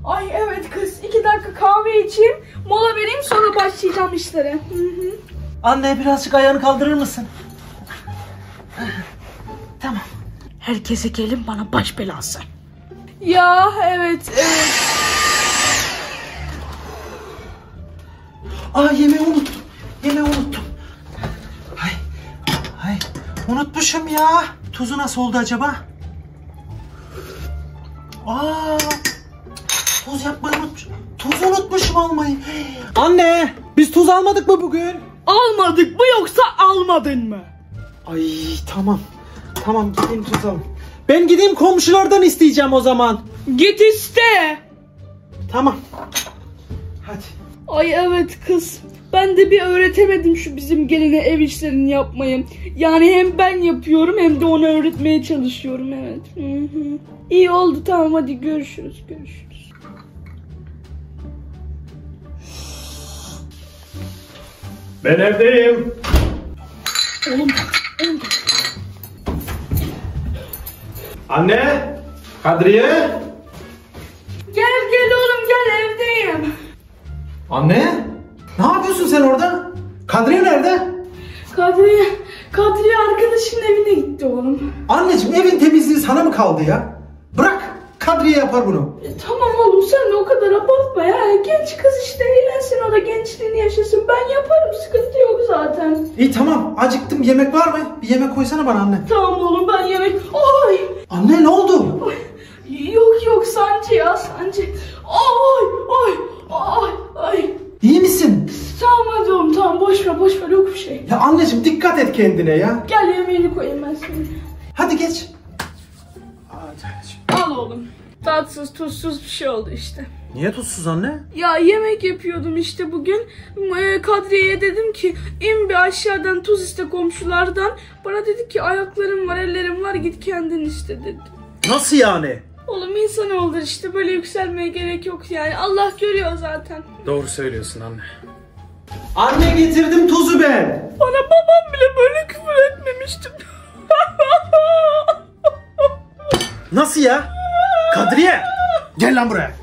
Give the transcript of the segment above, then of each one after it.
Ay evet kız, 2 dakika kahve içeyim, mola vereyim, sonra başlayacağım işlere. Anne birazcık ayağını kaldırır mısın? Tamam. Herkese gelin bana baş belası. Ya evet. Yemeği unuttum. Ay, unutmuşum ya. Tuzu nasıl oldu acaba? Tuz yapmayı unutmuşum. Tuzu unutmuşum almayı. Anne, biz tuz almadık mı bugün? Almadık mı yoksa almadın mı? Ay tamam gideyim tuz alayım. Ben gideyim komşulardan isteyeceğim o zaman. Git iste. Tamam. Hadi. Ay evet kız. Ben de bir öğretemedim şu bizim geline ev işlerini yapmayı. Yani hem ben yapıyorum hem de ona öğretmeye çalışıyorum, evet. İyi oldu, tamam, hadi görüşürüz. Ben evdeyim. Oğlum. Anne, Kadriye. Gel oğlum gel, evdeyim. Anne, ne yapıyorsun sen orada? Kadriye nerede? Kadriye arkadaşının evine gitti oğlum. Anneciğim, evin temizliği sana mı kaldı ya? Bırak, Kadriye yapar bunu. Tamam oğlum, sen de o kadar abartma ya. Genç kız işte, eğlensin, o da gençliğini yaşasın. Ben yaparım, sıkıntı yok zaten. İyi tamam, acıktım, yemek var mı? Bir yemek koysana bana anne. Tamam oğlum, ben yemek... Ay! Anne ne oldu? Ay. Yok sancı ya, sancı. Ay. İyi misin? Tamam hadi oğlum, tamam, boş ver, yok bir şey. Ya anneciğim, dikkat et kendine ya. Gel yemeğini koyayım ben seni. Hadi geç. Al oğlum. Tatsız tuzsuz bir şey oldu işte. Niye tuzsuz anne? Ya yemek yapıyordum işte bugün. Kadriye'ye dedim ki in bir aşağıdan tuz iste komşulardan. Bana dedi ki ayaklarım var, ellerim var, git kendin iste dedi. Nasıl yani? Oğlum insan olur işte, böyle yükselmeye gerek yok yani. Allah görüyor zaten. Doğru söylüyorsun anne. Anne, getirdim tuzu ben. Bana babam bile böyle küfür etmemişti. Nasıl ya? Kadriye, gel lan buraya.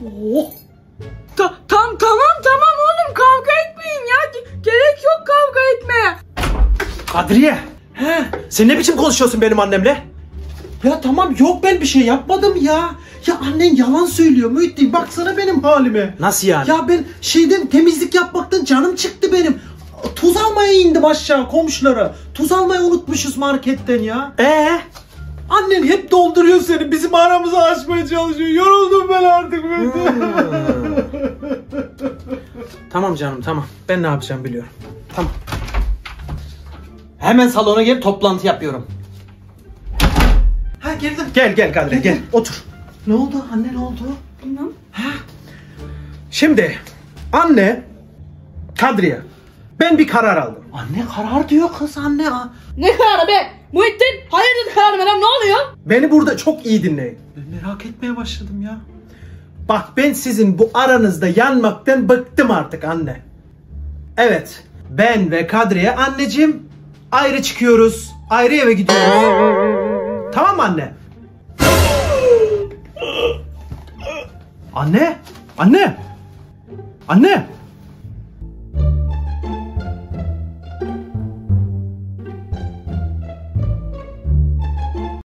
Tamam oğlum, kavga etmeyin ya. Gerek yok kavga etmeye. Kadriye, sen ne biçim konuşuyorsun benim annemle? Ya tamam, yok, ben bir şey yapmadım ya. Ya annen yalan söylüyor Muhittin, baksana benim halime. Nasıl yani? Ya ben temizlik yapmaktan canım çıktı benim. Tuz almaya indim aşağı komşulara. Tuz almayı unutmuşuz marketten ya. Annen hep dolduruyor seni, bizim aramızı açmaya çalışıyor. Yoruldum ben artık. Tamam canım, tamam. Ben ne yapacağım biliyorum. Tamam. Hemen salona gel, toplantı yapıyorum. Girdim. Gel Kadriye, gel. Otur. Ne oldu anne, ne oldu? Bilmem. Şimdi anne, Kadriye, ben bir karar aldım. Anne karar diyor kız, anne. Ne kararı be? Muhittin, hayırdır kararı veren, ne oluyor? Beni burada çok iyi dinleyin. Ben merak etmeye başladım ya. Bak, ben sizin bu aranızda yanmaktan bıktım artık anne. Evet, ben ve Kadriye anneciğim ayrı çıkıyoruz. Ayrı eve gidiyoruz. Tamam mı anne? Anne.